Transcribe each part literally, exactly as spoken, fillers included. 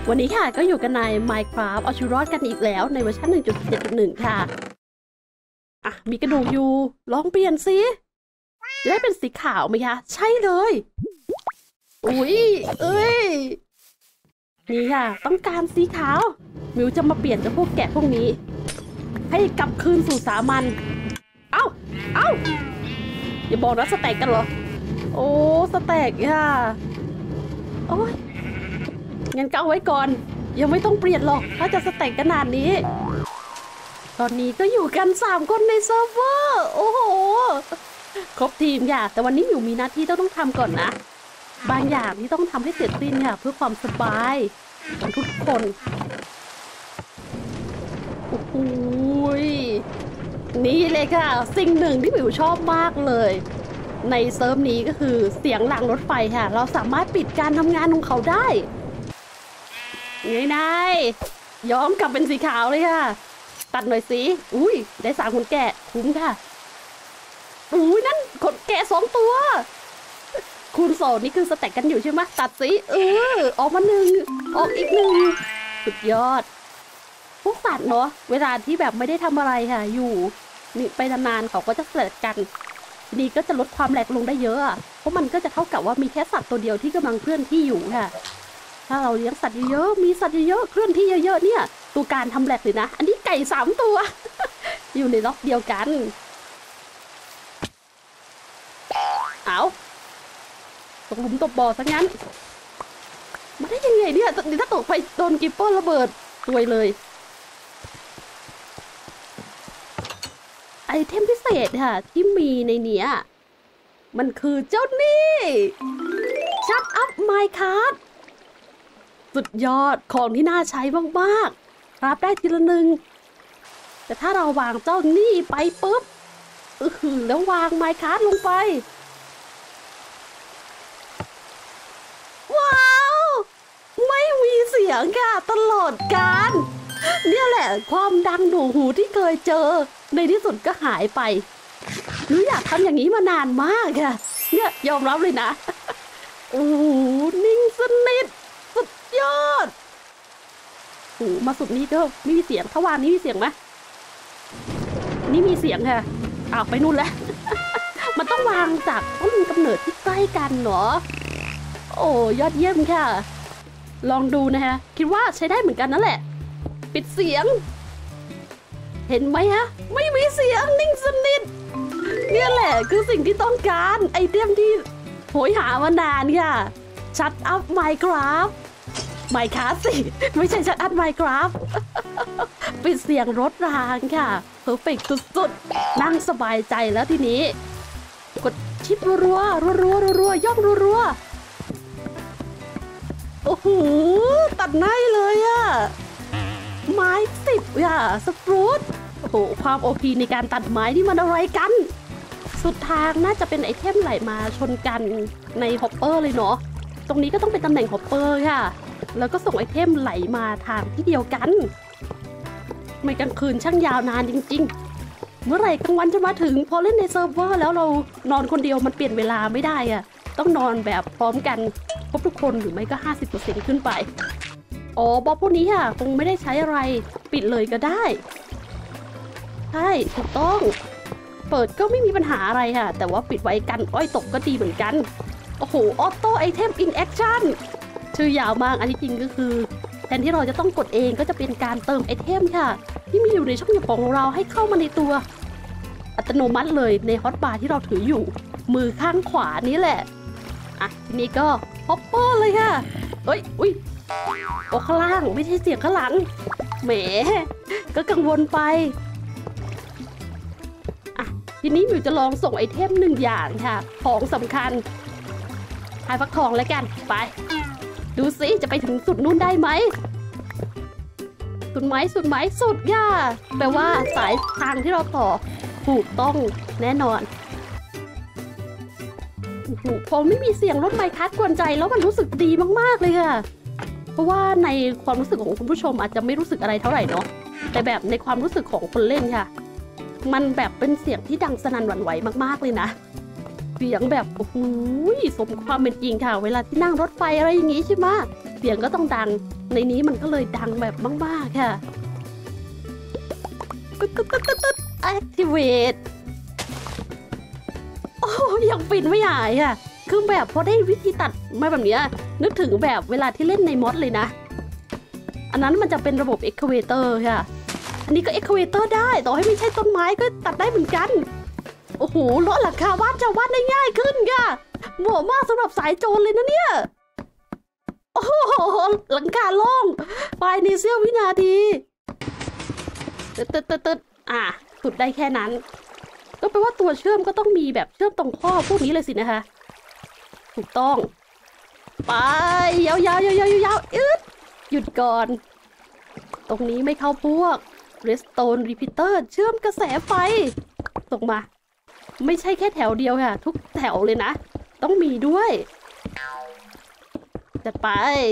วันนี้ค่ะก็อยู่กันใน Minecraft เอาชีวิตรอดกันอีกแล้วในเวอร์ชัน หนึ่งจุดเจ็ดจุดหนึ่ง ค่ะอ่ะมีกระดูกอยู่ลองเปลี่ยนสิจะได้เป็นสีขาวไหมคะใช่เลยอุ้ยเอ้ยนี่ค่ะต้องการสีขาวมิวจะมาเปลี่ยนจากพวกแกะพวกนี้ให้กลับคืนสู่สามัญเอ้าเอ้าอย่าบอกนะสแต็กกันเหรอโอ้สแต็กค่ะโอ้ยงั้นก็เอาไว้ก่อนยังไม่ต้องเปลี่ยนหรอกถ้าจะสแต็กขนาดนี้ตอนนี้ก็อยู่กันสามคนในเซิร์ฟเวอร์โอ้โหครบทีมค่ะแต่วันนี้มิวมีหน้าที่ต้องต้องทำก่อนนะบางอย่างที่ต้องทำให้เสร็จสิ้นค่ะเพื่อความสบายของทุกคนโอ้โหนี่เลยค่ะสิ่งหนึ่งที่มิวชอบมากเลยในเซิร์ฟนี้ก็คือเสียงหลังรถไฟค่ะเราสามารถปิดการทำงานของเขาได้ไงนายย้อมกลับเป็นสีขาวเลยค่ะตัดหน่อยสิอุ้ยได้สามคนแกะคุ้มค่ะอุ้ยนั่นคนแกะสองตัวคูณสองนี่คือสแต็กกันอยู่ใช่ไหมตัดสิเออออกมาหนึ่งออกอีกหนึ่งสุดยอดพวกสัตว์เนาะเวลาที่แบบไม่ได้ทำอะไรค่ะอยู่นี่ไปนานๆเขาก็จะสแต็กกันทีนี้ก็จะลดความแหลกลงได้เยอะเพราะมันก็จะเท่ากับว่ามีแค่สัตว์ตัวเดียวที่กำลังเคลื่อนที่อยู่ค่ะถ้าเราเลี้ยงสัตว์เยอะๆมีสัตว์เยอะๆเคลื่อนที่เยอะๆเนี่ยตัวการทำแหลกเลยนะอันนี้ไก่สามตัว อยู่ในล็อกเดียวกันเอาตกหลุมตกบ่อซะงั้นมาได้ยังไงเนี่ยถ้าตกไปโดนกิปเปอร์ระเบิดซวยเลยไอเทมพิเศษค่ะที่มีในเนี้ยมันคือเจ้านี่ชัดอัพไมค์คัทสุดยอดของที่น่าใช้มากๆรับได้ทีละหนึ่งแต่ถ้าเราวางเจ้านี่ไปปุ๊บอือหือแล้ววางไมค์คัทลงไปว้าวไม่มีเสียงค่ะตลอดกาลเนี่ยแหละความดังหนูหูที่เคยเจอในที่สุดก็หายไปหนูอยากทำอย่างนี้มานานมากค่ะเนี่ยยอมรับเลยนะโอ้นิ่งสนิทสุดยอดโอ้มาสุดนี้ก็ไม่มีเสียงถ้าวางนี้มีเสียงไหมนี่มีเสียงค่ะอ้าวไปนู่นแล้ว มันต้องวางจากต้นกำเนิดที่ใกล้กันเหรอโอ้ยอดเยี่ยมค่ะลองดูนะฮะคิดว่าใช้ได้เหมือนกันนั่นแหละปิดเสียงเห็นไหมฮะไม่มีเสียงนิ่งสนิทเนี่ยแหละคือสิ่งที่ต้องการไอเทมที่โหยหามานานค่ะชัดอัพไมค์คราฟไมค์คราฟสิไม่ใช่ชัดอัพไมค์คราฟปิดเสียงรถรางค่ะเพอร์เฟกต์สุดๆนั่งสบายใจแล้วทีนี้กดชิปรัวๆรัวๆรัวๆย่องรัวๆโอ้โหตัดไนเลยอะไม้สิบค่ะสปรูตโอ้โหความโอพีในการตัดไม้นี่มันอะไรกันสุดทางน่าจะเป็นไอเทมไหลมาชนกันในฮอปเปอร์เลยเนาะตรงนี้ก็ต้องเป็นตำแหน่งฮอปเปอร์ค่ะแล้วก็ส่งไอเทมไหลมาทางที่เดียวกันไม่กลางคืนช่างยาวนานจริงๆเมื่อไหร่กลางวันจะมาถึงพอเล่นในเซิร์ฟเวอร์แล้วเรานอนคนเดียวมันเปลี่ยนเวลาไม่ได้อะต้องนอนแบบพร้อมกันครบทุกคนหรือไม่ก็ ห้าสิบเปอร์เซ็นต์ ขึ้นไปอ๋อบล็อกพวกนี้ค่ะคงไม่ได้ใช้อะไรปิดเลยก็ได้ใช่ถูกต้องเปิดก็ไม่มีปัญหาอะไรค่ะแต่ว่าปิดไว้กันอ้อยตกก็ดีเหมือนกันโอ้โหออโต้ไอเทมอินแอคชั่นชื่อยาวมากอันที่จริงก็คือแทนที่เราจะต้องกดเองก็จะเป็นการเติมไอเทมค่ะที่มีอยู่ในช่องหยิบของเราให้เข้ามาในตัวอัตโนมัติเลยในฮอตบาร์ที่เราถืออยู่มือข้างขวานี้แหละอ่ะทีนี้ก็ฮอปเปอร์เลยค่ะเอ้ยอุ้ยโอ้ข้างล่างไม่ใช่เสียงข้างหลังแหมก็กังวลไปอ่ะทีนี้มิวจะลองส่งไอเทมหนึ่งอย่างค่ะของสำคัญหายฟักทองแล้วกันไปดูสิจะไปถึงสุดนู่นได้ไหมสุดไหมสุดไหมสุดย่าแปลว่าสายทางที่เราต่อถูกต้องแน่นอนพอไม่มีเสียงรถไมค์คัทกวนใจแล้วมันรู้สึกดีมากๆเลยค่ะเพราะว่าในความรู้สึกของคุณผู้ชมอาจจะไม่รู้สึกอะไรเท่าไหร่เนาะแต่แบบในความรู้สึกของคนเล่นค่ะมันแบบเป็นเสียงที่ดังสนั่นหวั่นไหวมากๆเลยนะเสียงแบบโอ้โหสมความเป็นจริงค่ะเวลาที่นั่งรถไฟอะไรอย่างงี้ใช่ไหมเสียงก็ต้องดังในนี้มันก็เลยดังแบบมากๆค่ะตึ๊ดตึ๊ดตึ๊ดตึ๊ด activate โอ้ยังปิดไม่หายอ่ะคือแบบพอได้วิธีตัดมาแบบนี้นึกถึงแบบเวลาที่เล่นในมอดเลยนะอันนั้นมันจะเป็นระบบ excavator ค่ะอันนี้ก็ excavator ได้ต่อให้ไม่ใช่ต้นไม้ก็ตัดได้เหมือนกันโอ้โหลดหลังคาบ้านชาวบ้านได้ง่ายขึ้นค่ะเหมาะมากสำหรับสายโจรเลยนะเนี่ยโอ้โหหลังคาโล่งภายในเสี้ยววินาทีตึ๊ดตึ๊ดตึ๊ดตึ๊ดอ่ะสุดได้แค่นั้นก็แปลว่าตัวเชื่อมก็ต้องมีแบบเชื่อมตรงข้อพวกนี้เลยสินะคะถูกต้องไปยาวๆยาวๆยาวๆอึดหยุดก่อนตรงนี้ไม่เข้าพวก Redstone Repeater เชื่อมกระแสไฟส่งมาไม่ใช่แค่แถวเดียวค่ะทุกแถวเลยนะต้องมีด้วยจัดไป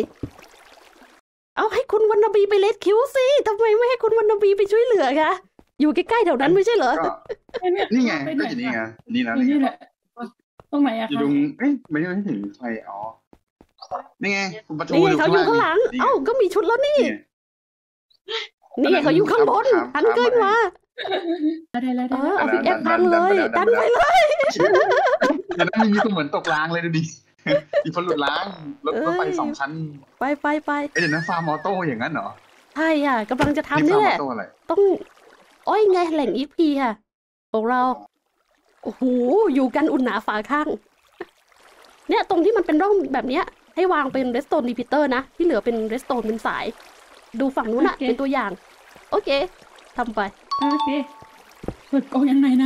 เอาให้คุณวันนบีไปเลดคิวสิทำไมไม่ให้คุณวันนบีไปช่วยเหลือคะอยู่ใกล้ๆแถวนั้นไม่ใช่เหรอนี่ไงก็อยู่นี่ไงนี่นะนี่แหละตรงไหนอะคะอยู่ตรงเอ้ยไม่ได้ถึงใครอ๋อนี่ไงประตูนี่ไงเขาอยู่ข้างหลังเอ้าก็มีชุดแล้วนี่นี่ไงเขาอยู่ข้างบนหันเกินมาได้ได้ได้เออเอาฟิกแอคดันเลยดันไปเลยแล้วนั่นมีก็เหมือนตกรางเลยดูดิมีคนหลุดล้างรถรถไฟสองคันไปไปไปเอ้ยเดี๋ยวนะฟาร์มออโต้อย่างนั้นเหรอใช่อ่ะกำลังจะทำนี่แหละต้องอ้อยไงแหล่งอีพีค่ะของเราโอ้โหอยู่กันอุ่นหนาฝาข้างเนี่ยตรงที่มันเป็นร่องแบบเนี้ยให้วางเป็น Redstone Repeater นะที่เหลือเป็น Redstone เป็นสายดูฝั่งนู้นอะเป็นตัวอย่างโอเคทำไปโอเคเปิดกล่องยังไงนะ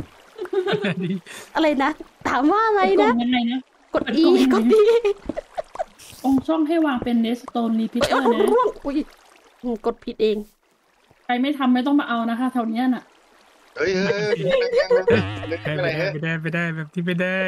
อะไรนะถามว่าอะไรนะยังไงนะกด E กด E ตรงช่องให้วางเป็น Redstone Repeater นะอุ้ยกดผิดเองใครไม่ทำไม่ต้องมาเอานะคะแถวนี้น่ะเฮ้ยเฮ้ยไม่ได้ไม่ได้ไม่ได้แบบที่ไม่ได้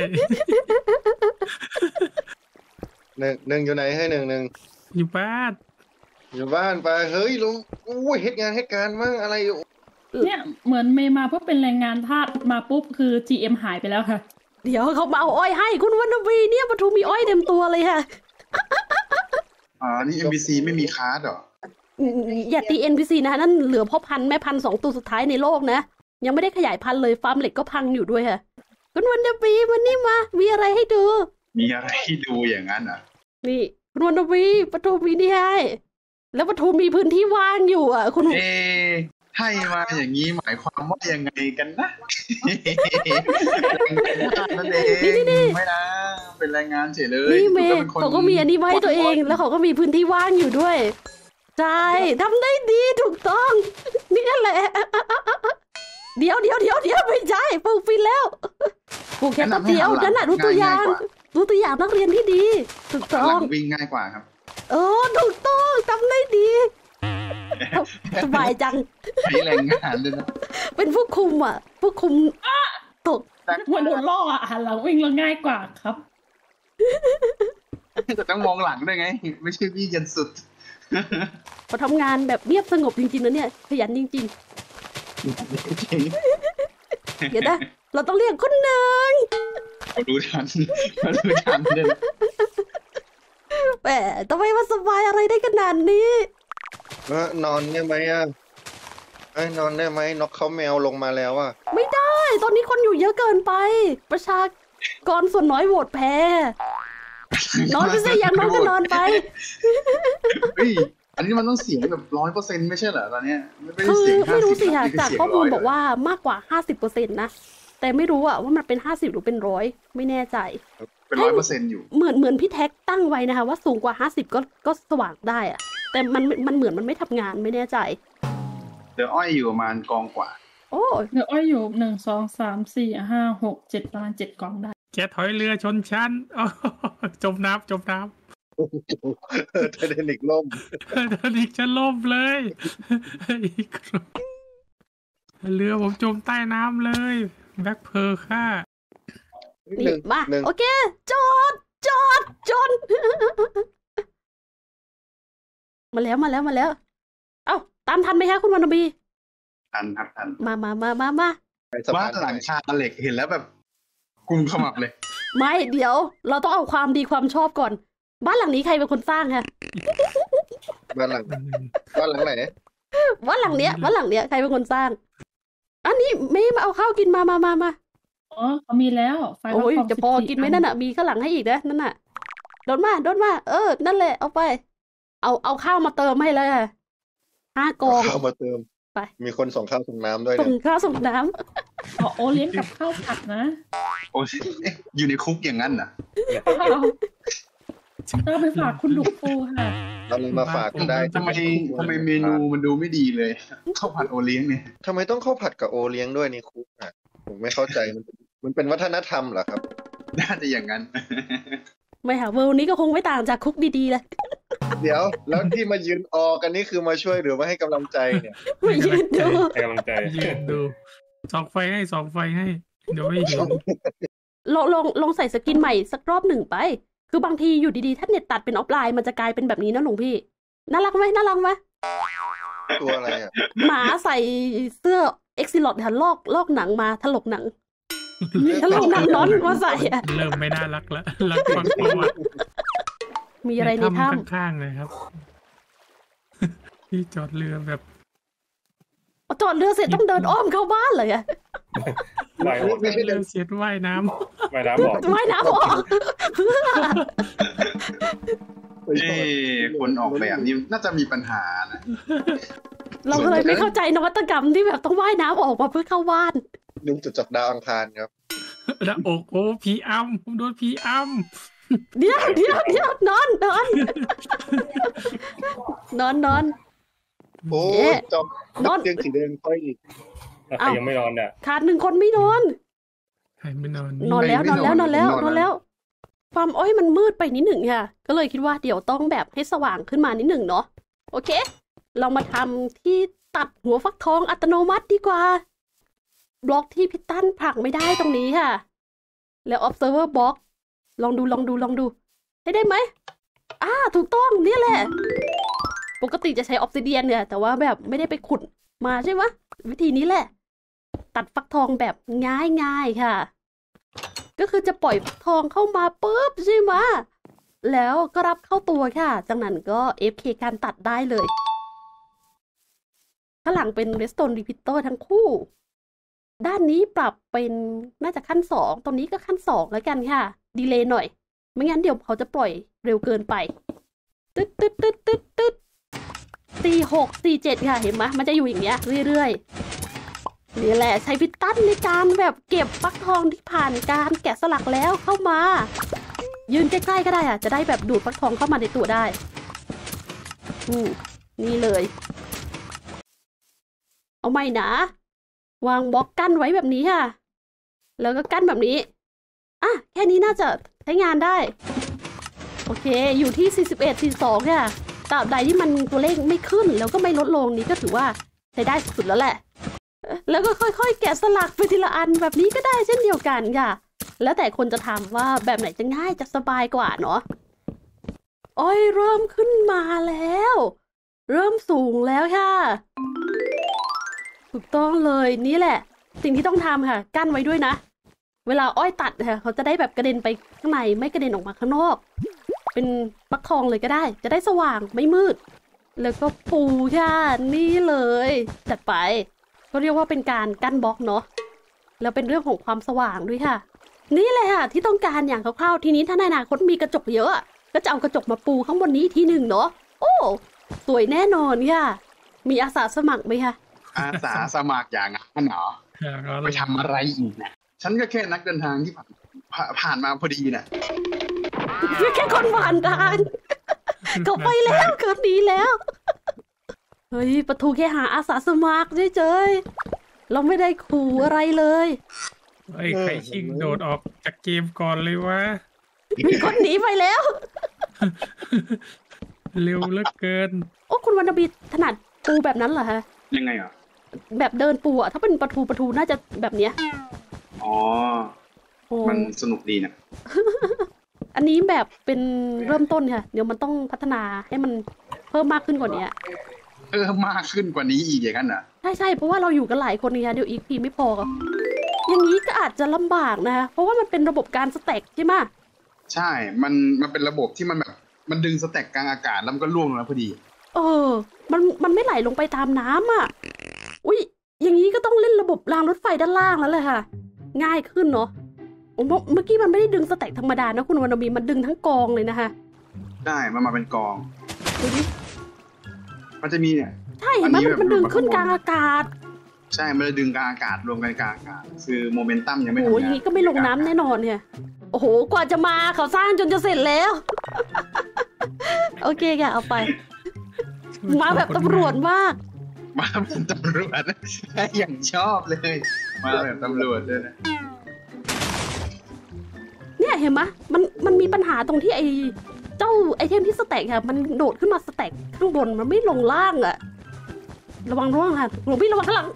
หนึ่งหนึ่งอยู่ไหนให้หนึ่งหนึ่งอยู่บ้านอยู่บ้านไปเฮ้ยลุงอุ้ยเหตุงานเหตุการณ์มั้งอะไรเนี่ยเหมือนเมย์มาเพื่อเป็นแรงงานทาสมาปุ๊บคือ จี เอ็ม หายไปแล้วค่ะเดี๋ยวเขามาเอาอ้อยให้คุณวันนวีเนี่ยปทุมมีอ้อยเต็มตัวเลยค่ะอ๋อนี่ เอ็ม บี ซี ไม่มีคาร์ดหรออย่าตี เอ็น พี ซี นะนั่นเหลือพ่อพันธุ์แม่พันธุ์สองตัวสุดท้ายในโลกนะยังไม่ได้ขยายพันธุ์เลยฟาร์มเหล็กก็พังอยู่ด้วยค่ะคุณวันนวีวันนี้มามีอะไรให้ดูมีอะไรให้ดูอย่างนั้นอ่ะนี่คุณวันนวีปทุมมีนี่ให้แล้วปทุมมีพื้นที่ว่างอยู่อ่ะคุณเอให้มาอย่างนี้หมายความว่ายังไงกันนะนั่นเองไม่นะเป็นแรงงานเฉยเลยนี่เมย์เขาก็มีอันนี้ไว้ตัวเองแล้วเขาก็มีพื้นที่ว่างอยู่ด้วยใช่ทำได้ดีถูกต้องนี่แหละเดี๋ยวเดี๋ยวเดี๋ยวเดี๋ยวไม่ใช่ปลูกฟินแล้วปลูกแค่ตัวเดียวนั่นแหละดูตัวอย่างดูตัวอย่างนักเรียนที่ดีถูกต้องวิ่งง่ายกว่าครับเออถูกต้องทำได้ดีสบายจังใช้แรงงานด้วยนะเป็นผู้คุมอ่ะผู้คุมตกมันโดนล่ออ่ะหันหลังวิ่งแล้วง่ายกว่าครับแต่ต้องมองหลังด้วยไงไม่ใช่วิ่งยันสุดพอทำงานแบบเงียบสงบจริงๆนะเนี่ยขยันจริงๆเดี๋ยวนะเราต้องเรียกคนหนึ่งดูทันดูทันเลยแหมทำไมมาสบายอะไรได้ขนาดนี้นอนได้ไหมอ่ะไอ้นอนได้ไหมนกเขาแมวลงมาแล้วอ่ะไม่ได้ตอนนี้คนอยู่เยอะเกินไปประชากรส่วนน้อยโหวตแพ้นอนไปสิอย่างน้อยก็นอนไปอันนี้มันต้องเสียงแบบร้อยเปอร์เซ็นต์ไม่ใช่เหรอตอนนี้คือไม่รู้สิค่ะจากข้อมูลบอกว่ามากกว่าห้าสิบเปอร์เซ็นต์นะแต่ไม่รู้อะว่ามันเป็นห้าสิบหรือเป็นร้อยไม่แน่ใจเป็นร้อยเปอร์เซ็นต์อยู่เหมือนเหมือนพี่แท็กตั้งไว้นะคะว่าสูงกว่าห้าสิบก็ก็สว่างได้อะแต่มันมันเหมือนมันไม่ทำงานไม่แน่ใจเดี๋ยวอ้อยอยู่ประมาณกองกว่าโอ้เดี๋ยวอ้อยอยู่หนึ่งสองสามสี่ห้าหกเจ็ดประมาณเจ็ดกองได้แกถอยเรือชนชั้นจมน้ำจมน้ำเทเดนิกล่มเทเดนิกจะล่มเลยเรือผมจมใต้น้ำเลยแบ็คเพอร์ค่ะนี่มาโอเคจอดจอดจนมาแล้วมาแล้วมาแล้วเอ้าตามทันไหมคะคุณวันนบีทันครับทันมามามามามาบ้านหลังคาเหล็กเห็นแล้วแบบกุมขมับเลยไม่เดี๋ยวเราต้องเอาความดีความชอบก่อนบ้านหลังนี้ใครเป็นคนสร้างคะบ้านหลังบ้านหลังไหนบ้านหลังเนี้ยบ้านหลังเนี้ยใครเป็นคนสร้าง อันนี้ไม่มาเอาข้าวกินมามามามาอ๋อเขามีแล้วไฟโอ้ยฟักทงจะพอสิบสี่กินไหมนั่นน่ะ มีข้างหลังให้อีกนะนั่นน่ะโดนมาโดนมา เออ นั่นแหละ เอาไป เอาเอาข้าวมาเติมให้เลยค่ะห้ากองข้าวมาเติมไปมีคนส่งข้าวส่งน้ำด้วยส่เนี่งยข้าวส่งน้อ๋อโอเลี้ยงกับข้าวผัดนะโอ้ยเอ๊ะอยู่ในคุกอย่างนั้นน่ะเอาต้องไปฝากคุณลูกฟูค่ะเราเลยมาฝากกันได้ทำไมทำไมเมนูมันดูไม่ดีเลยข้าวผัดโอเลี้ยงเนี่ยทำไมต้องข้าวผัดกับโอเลี้ยงด้วยในคุกอ่ะผมไม่เข้าใจมันมันเป็นวัฒนธรรมเหรอครับน่าจะอย่างนั้นำไม่ค่ะเวลนี้ก็คงไม่ต่างจากคุกดีๆเลยเดี๋ยว แล้วที่มายืนออกันนี่คือมาช่วยหรือมาให้กำลังใจเนี่ยไม่ยืนดูให้กำลังใจยืนดูส่องไฟให้ส่องไฟให้ เดี๋ยวไม่เห็นลองลองลองใส่สกินใหม่สักรอบหนึ่งไป คือบางทีอยู่ดีๆ ถ้าเน็ตตัดเป็นออฟไลน์มันจะกลายเป็นแบบนี้นะหลวงพี่ น่ารักไหมน่ารักไหมตัวอะไรอ่ะหมาใส่เสื้อเอ็กซิลอดค่ะลอกลอกหนังมาถลกหนังถลกหนังน้อนมาใส่อะเริ่มไม่น่ารักแล้วรักฟังประวัติมีอะไรในถ้ข้างๆเลยครับ ที่จอดเรือแบบำจอดเรือเสร็จต้องเดินอ้อมเข้าบ้านเลยอะว่ายออกไม่ใช่เดิเรือน เสียดว่ายน้ำว่ายน้ำออกว่ายน้ำออกเอ๊ะคนออกแบบนี้น่าจะมีปัญหานะเราก็เลยไม่เข้าใจนวัตกรรมที่แบบต้องว่ายน้ำออกมาเพื่อเข้าบ้านลุงจุดจากดาวอังคารครับแล้วโอ้โหผีอ้ำผมโดนผีอ้ำเดี๋ยวเดี๋ยวเดี๋ยวนอนนอนนอนนอนโอ้เอ๊ะจอมนอนเตียงสีแดงค่อยอีกแล้วใครยังไม่นอนเนี่ยขาดหนึ่งคนไม่นอนใครไม่นอนนอนแล้วนอนแล้วนอนแล้วนอนแล้ว ความอ้อยมันมืดไปนิดหนึ่งค่ะ ก็เลยคิดว่าเดี๋ยวต้องแบบให้สว่างขึ้นมานิดหนึ่งเนาะโอเค เรามาทำที่ตัดหัวฟักทองอัตโนมัติดีกว่า บล็อกที่พิตันผลักไม่ได้ตรงนี้ค่ะ แล้ว observer box ลองดูลองดูลองดูให้ได้ไหมอ่าถูกต้องเนี่ยแหละ ปกติจะใช้ออ s ซิเดียนเนี่ย แต่ว่าแบบไม่ได้ไปขุดมาใช่ไหมวิธีนี้แหละ ตัดฟักทองแบบง่ายๆค่ะ ก็คือจะปล่อยฟักทองเข้ามาปุ๊บใช่ไหมแล้วก็รับเข้าตัวค่ะ จากนั้นก็ เอฟ เค การตัดได้เลยข้างหลังเป็น Redstone Repeater ทั้งคู่ ด้านนี้ปรับเป็นน่าจะขั้นสองตรงนี้ก็ขั้นสองแล้วกันค่ะ ดีเลย์หน่อย ไม่งั้นเดี๋ยวเขาจะปล่อยเร็วเกินไป ตึ๊ดตึ๊ดตึ๊ดตึ๊ดตึ๊ดสี่หกสี่เจ็ดค่ะ เห็นไหมมันจะอยู่อย่างเงี้ยเรื่อยๆ นี่แหละใช้พิตันในการแบบเก็บฟักทองที่ผ่านการแกะสลักแล้วเข้ามา ยืนใกล้ๆก็ได้อะจะได้แบบดูดฟักทองเข้ามาในตัวได้ อืมนี่เลย เอาไม่นะ วางบล็อกกั้นไว้แบบนี้ค่ะ แล้วก็กั้นแบบนี้ อ่ะ แค่นี้น่าจะใช้งานได้ โอเค อยู่ที่ สี่สิบเอ็ด สี่สิบสอง ค่ะตราบใดที่มันตัวเลขไม่ขึ้น แล้วก็ไม่ลดลงนี้ก็ถือว่าใช้ได้สุดๆแล้วแหละ แล้วก็ค่อยๆ แกะสลักไปทีละอันแบบนี้ก็ได้เช่นเดียวกันค่ะ แล้วแต่คนจะทำว่าแบบไหนจะง่ายจะสบายกว่าเนาะโอ้ยเริ่มขึ้นมาแล้ว เริ่มสูงแล้วค่ะถูกต้องเลยนี่แหละ สิ่งที่ต้องทำค่ะกั้นไว้ด้วยนะ เวลาอ้อยตัดค่ะเขาจะได้แบบกระเด็นไปข้างในไม่กระเด็นออกมาข้างนอก เป็นฟักทองเลยก็ได้ จะได้สว่างไม่มืด แล้วก็ปูค่ะนี่เลยจัดไปก็เรียกว่าเป็นการกั้นบล็อกเนาะแล้วเป็นเรื่องของความสว่างด้วยค่ะ นี่แหละค่ะที่ต้องการอย่างคร่าวๆทีนี้ถ้าในอนาคตมีกระจกเยอะก็จะเอากระจกมาปูข้างบนนี้ทีหนึ่งเนาะโอ้สวยแน่นอนค่ะมีอาสาสมัครไหมคะอาสาสมัครอย่างนั้นเหรอไปทำอะไรอีกเนี่ยฉันก็แค่นักเดินทางที่ผ่านผ่าผ่านมาพอดีน่ะแค่คนผ่านทางเขาไปแล้วเขาหนีแล้วเฮ้ยประตูแค่หาอาสาสมัครเฉยๆเราไม่ได้ขู่อะไรเลยเฮ้ยใครชิงโดดออกจากเกมก่อนเลยวะมีคนหนีไปแล้วเร็วเหลือเกินโอ้คุณวรรณบิดถนัดปูแบบนั้นเหรอฮะยังไงอ่ะแบบเดินปูอะถ้าเป็นประตูประตูน่าจะแบบเนี้ยอ๋อโอ้มันสนุกดีนะอันนี้แบบเป็นเริ่มต้นค่ะ เดี๋ยวมันต้องพัฒนาให้มันเพิ่มมากขึ้นกว่านี้เออมากขึ้นกว่านี้อีกอย่างนั้นน่ะใช่ใช่เพราะว่าเราอยู่กันหลายคนเนี่ยเดี๋ยวอีกพีไม่พอ อย่างนี้ก็อาจจะลำบากนะคะเพราะว่ามันเป็นระบบการสแต็กใช่ไหมใช่ มันมันเป็นระบบที่มันแบบมันดึงสแต็กกลางอากาศแล้วมันก็ล่วงลงมาพอดีเออ มันมันไม่ไหลลงไปตามน้ำอ่ะอุ้ยอย่างนี้ก็ต้องเล่นระบบรางรถไฟด้านล่างแล้วเลยค่ะ ง่ายขึ้นเนาะเมื่อกี้มันไม่ได้ดึงสแต็กธรรมดานะคุณวรรณมีมันดึงทั้งกองเลยนะคะได้มันมาเป็นกองดูดิมันจะมีเนี่ยใช่เห็นไหมมันดึงขึ้นกลางอากาศใช่มันจะดึงกลางอากาศรวมกันกลางอากาศคือโมเมนตัมยังไม่ทำงานโอ้ยอย่างนี้ก็ไม่ลงน้ำแน่นอนเนี่ยโอ้โหกว่าจะมาเขาสร้างจนจะเสร็จแล้วโอเคแกเอาไปมาแบบตำรวจมากมาแบบตำรวจอย่างชอบเลยมาแบบตำรวจเลยนะเนี่ยเห็นไหมมันมันมีปัญหาตรงที่ไอ้เจ้าไอเทมที่สแต็กค่ะมันโดดขึ้นมาสแต็กข้างบนมันไม่ลงล่างอะระวังร่วงค่ะหลวงพี่ระวังข้างหลัง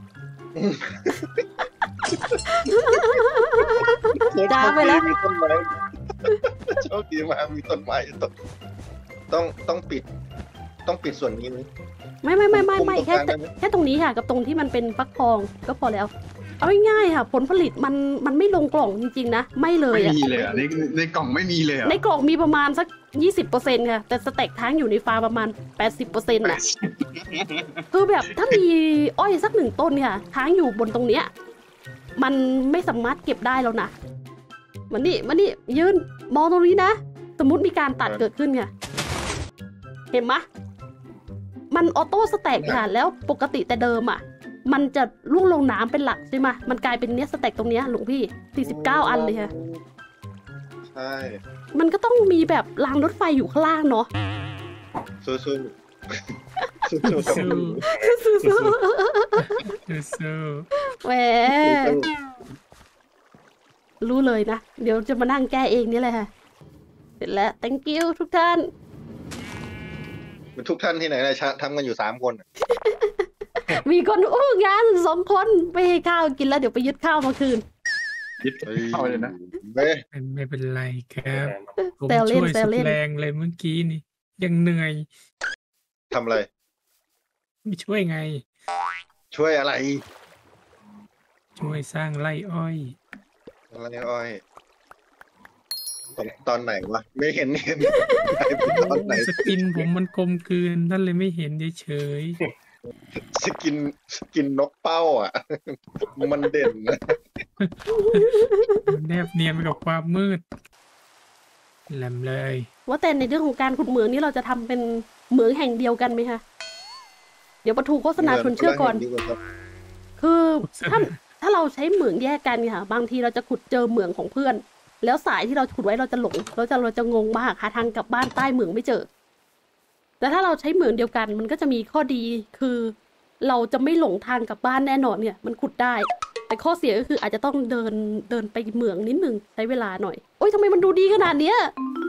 จ้าไปแล้วมีต้นไม้โชคดีมากมีต้นไม้ต้องต้องต้องปิดต้องปิดส่วนนี้ไหมไม่ไม่ไม่ไม่ไม่แค่แค่ตรงนี้ค่ะกับตรงที่มันเป็นฟักทองก็พอแล้วเอาง่ายๆค่ะผลผลิตมันมันไม่ลงกล่องจริงๆนะไม่เลยอ่ะไม่มีเลยอ่ะในในกล่องไม่มีเลยอ่ะในกล่องมีประมาณสัก ยี่สิบเปอร์เซ็นต์ ค่ะแต่สเต็กทั้งอยู่ในฟาร์มประมาณ แปดสิบเปอร์เซ็นต์ น่ะคือแบบถ้ามีอ้อยสักหนึ่งต้นค่ะค้างอยู่บนตรงเนี้ยมันไม่สามารถเก็บได้แล้วนะมันนี่มันนี่ยืนมองตรงนี้นะสมมุติมีการตัดเกิดขึ้นค่ะเห็นไหมมันออโต้สแต็กค่ะแล้วปกติแต่เดิมอ่ะมันจะล่วงลงน้ำเป็นหลักใช่ไหมมันกลายเป็นเนี้ยสแต็กตรงเนี้ยหลวงพี่สี่สิบเก้าอันเลยค่ะใช่มันก็ต้องมีแบบรางรถไฟอยู่ข้างล่างเนาะสู้สู้สู้สู้สู้สู้สู้แหมรู้เลยนะเดี๋ยวจะมานั่งแก้เองนี่แหละค่ะเสร็จแล้ว thank you ทุกท่านทุกท่านที่ไหนนะทำกันอยู่สามคนมีคนอู้งานสองคนไปให้ข้าวกินแล้วเดี๋ยวไปยึดข้าวมาคืนยึดข้าวเลยนะไม่ไม่เป็นไรครับผมช่วยสุดแรงเลยเมื่อกี้นี่ยังเหนื่อยทำอะไรไม่ช่วยไงช่วยอะไรช่วยสร้างไร่อ้อยไร่อ้อยตอนไหนวะไม่เห็นเห็นตอนไหนสกินผมมันกลมกลืนท่านเลยไม่เห็นเฉยสกินสกินนกเป้าอ่ะมันเด่นนะแนบเนียนไปกับความมืดแหลมเลยว่าแต่ในเรื่องของการขุดเหมืองนี้เราจะทำเป็นเหมืองแห่งเดียวกันไหมคะเดี๋ยวประทูโฆษณาชวนเชื่อก่อนคือถ้าถ้าเราใช้เหมืองแยกกันค่ะบางทีเราจะขุดเจอเหมืองของเพื่อนแล้วสายที่เราขุดไว้เราจะหลงเราจะเราจะงงมากหาทางกลับบ้านใต้เหมืองไม่เจอแต่ถ้าเราใช้เหมืองเดียวกันมันก็จะมีข้อดีคือเราจะไม่หลงทางกลับบ้านแน่นอนเนี่ยมันขุดได้แต่ข้อเสียก็คืออาจจะต้องเดินเดินไปเหมืองนิดนึงใช้เวลาหน่อยโอ๊ยทำไมมันดูดีขนาดเนี้ย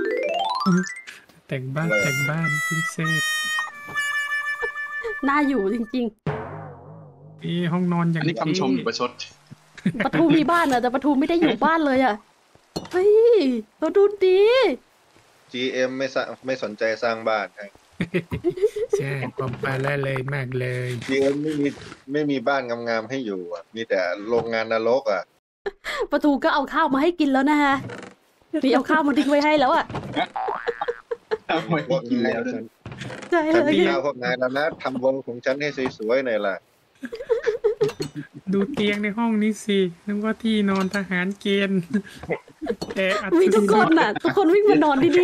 แต่งบ้านแต่งบ้านเพิ่งเสร็จน่าอยู่จริงๆนี่ห้องนอนอย่างนี้คำชมหรือประชดประทูมีบ้านอะแต่ประทูไม่ได้อยู่บ้านเลยอะเฮ้ยเราดูดีจี เอ็ม ไม่ไม่สนใจสร้างบ้านให้ใช่ความปลาละเลยมากเลยจี เอ็ม ไม่มีไม่มีบ้านงามๆให้อยู่อ่ะมีแต่โรงงานนรกอ่ะประตูก็เอาข้าวมาให้กินแล้วนะฮะนี่เอาข้าวมาทิ้งไว้ให้แล้วอ่ะพวกกินแล้วฉันฉันมีข้าวพวกนายแล้วนะทำวงของฉันให้สวยๆหน่อยล่ะดูเตียงในห้องนี้สินึกว่าที่นอนทหารเกณฑ์แต่มีทุกคนน่ะทุกคนวิ่งมานอนดี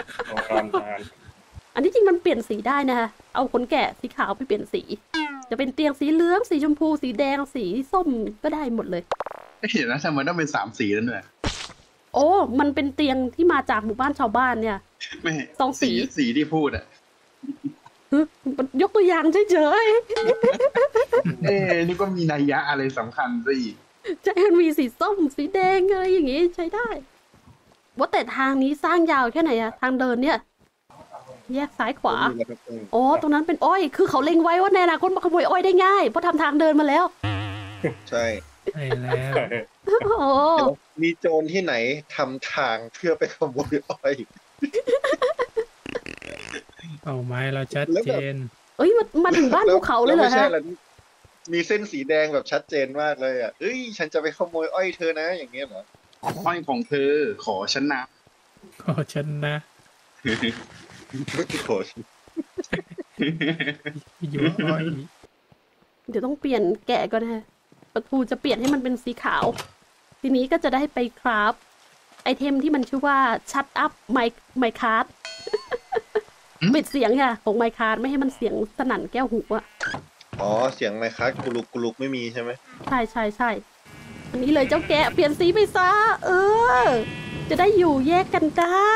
ๆอันนี้จริงมันเปลี่ยนสีได้นะคะเอาขนแกะสีขาวไปเปลี่ยนสีจะเป็นเตียงสีเหลืองสีชมพูสีแดงสีส้มก็ได้หมดเลยเห็นนะทำไมต้องเป็นสามสีนั่นด้วยโอ้มันเป็นเตียงที่มาจากหมู่บ้านชาวบ้านเนี่ยไม่สองสีสีที่พูดอ่ะยกตัวอย่างเฉยๆเอ๊นี่ก็มีนัยยะอะไรสำคัญซะอีกใช่มันมีสีส้มสีแดงอะไรอย่างงี้ใช้ได้ว่าแต่ทางนี้สร้างยาวแค่ไหนอะทางเดินเนี่ยแยกซ้ายขวาอ๋อตรงนั้นเป็นอ้อยคือเขาเล็งไว้ว่าในอนาคตมาขโมยอ้อยได้ง่ายเพราะทำทางเดินมาแล้วใช่ใช่แล้วโอ้มีโจรที่ไหนทำทางเพื่อไปขโมยอ้อยเป้าหมายเราชัดเจนเอ้ยมาถึงบ้านภูเขาเลยเหรอฮะมีเส้นสีแดงแบบชัดเจนมากเลยอ่ะเอ้ยฉันจะไปขโมยอ้อยเธอนะอย่างเงี้ยเหรออ้อยของเธอขอฉันนะขอฉันนะโคตรอยู่อ้อยเดี๋ยวต้องเปลี่ยนแกะก่อนนะประตูจะเปลี่ยนให้มันเป็นสีขาว ทีนี้ก็จะได้ไปคราฟไอเทมที่มันชื่อว่า ชัดอัพไมไมคาร์ดปิดเสียงค่ะของไมคาร์ดไม่ให้มันเสียงสนั่นแก้วหูอะอ๋อเสียงไมค์คัสกุลุกกุลุกไม่มีใช่ไหมใช่ใช่ใช่อันนี้เลยเจ้าแกะเปลี่ยนสีไปซะเออ จะได้อยู่แยกกันได้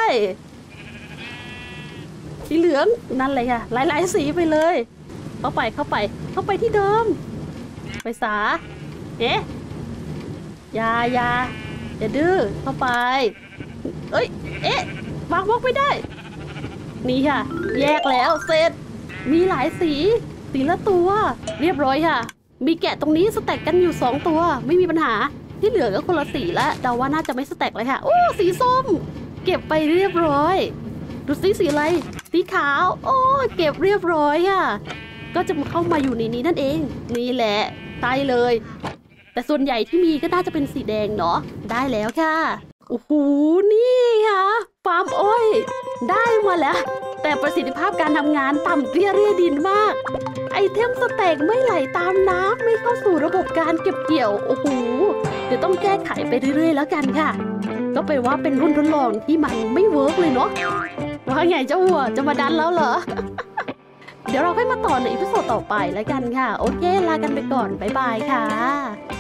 สีเหลืองนั่นเลยค่ะหลายๆสีไปเลย เข้าไปเข้าไป เข้าไปที่เดิม ไปสาเอ๊ะอยาอยาอย่าดื้อเข้าไปเอ้ยเอ๊ะวางบล็อกไม่ได้ นี่ค่ะ แยกแล้วเสร็จมีหลายสีสีละตัวเรียบร้อยค่ะ มีแกะตรงนี้สแต็กกันอยู่สองตัวไม่มีปัญหาที่เหลือก็คนละสีแล้วเดาว่าน่าจะไม่สแต็กเลยค่ะโอ้สีส้มเก็บไปเรียบร้อยดูสีสีอะไรสีขาวโอ้เก็บเรียบร้อยค่ะก็จะเข้ามาอยู่ในนี้นั่นเองนี่แหละใช่เลยแต่ส่วนใหญ่ที่มีก็น่าจะเป็นสีแดงเนาะได้แล้วค่ะโอ้โหนี่ค่ะฟาร์มอ้อยได้มาแล้วแต่ประสิทธิภาพการทำงานต่ำเตี้ยเรียดินมากไอเทมสเต็กไม่ไหลตามน้ำไม่เข้าสู่ระบบการเก็บเกี่ยวโอ้โหเดี๋ยวต้องแก้ไขไปเรื่อยๆแล้วกันค่ะก็ไปว่าเป็นรุ่นทดลองที่มันไม่เวิร์กเลยเนาะว่าไงเจ้าวัวจะมาดันแล้วเหรอ เดี๋ยวเราค่อยมาต่อในอีพิโซดต่อไปแล้วกันค่ะโอเคลากันไปก่อนบ๊ายบายค่ะ